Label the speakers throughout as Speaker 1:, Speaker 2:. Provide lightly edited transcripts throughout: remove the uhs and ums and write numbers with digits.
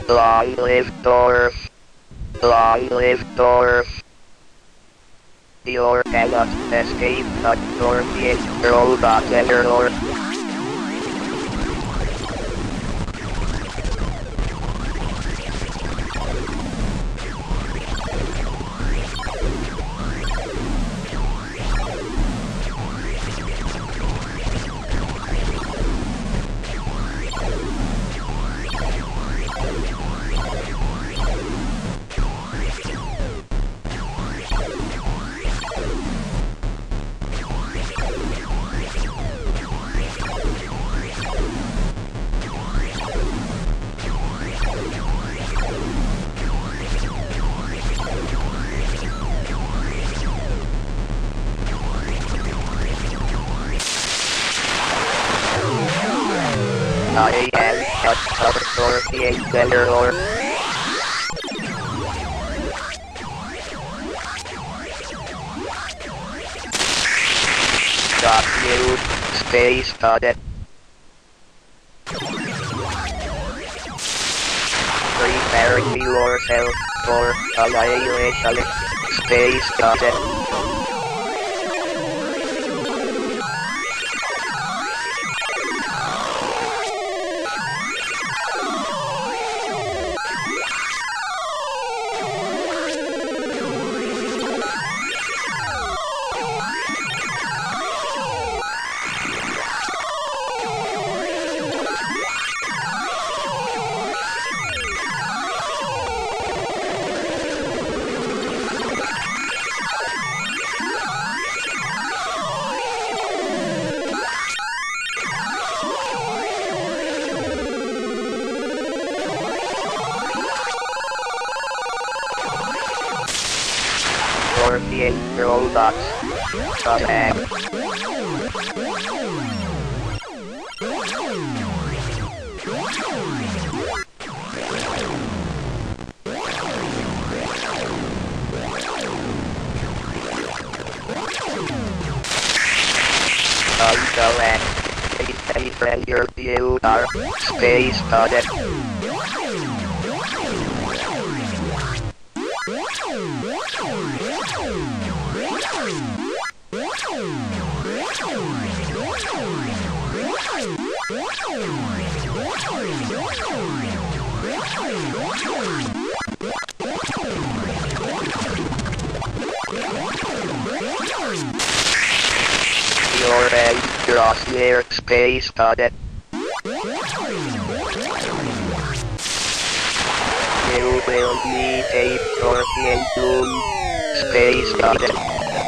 Speaker 1: Long live Gorf. Long live Gorf. You cannot escape the Gorfian robot error. I am such a Gorfian error. Got you, Space Cadet. Preparing yourself for annihilation, Space Cadet. Gorfian robots. Attack. Unselect. A failure you are Space Cadet. You're a crosshair, Space Cadet. You will meet a Gorfian doom, Space Cadet.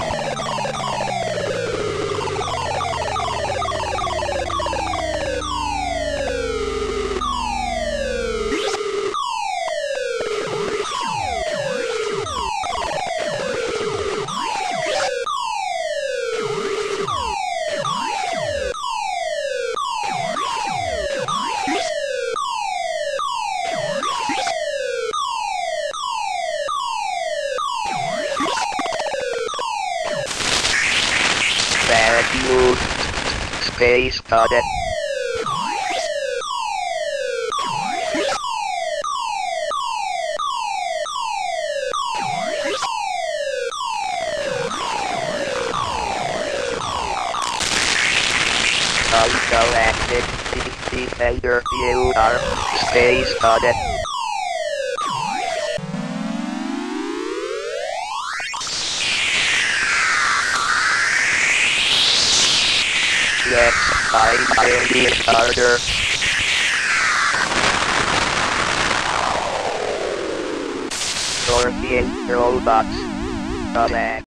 Speaker 1: Bad news, Space Cadet. Unselected, defender you are Space Cadet. Next time I'll be harder. Gorfian robots. Come back.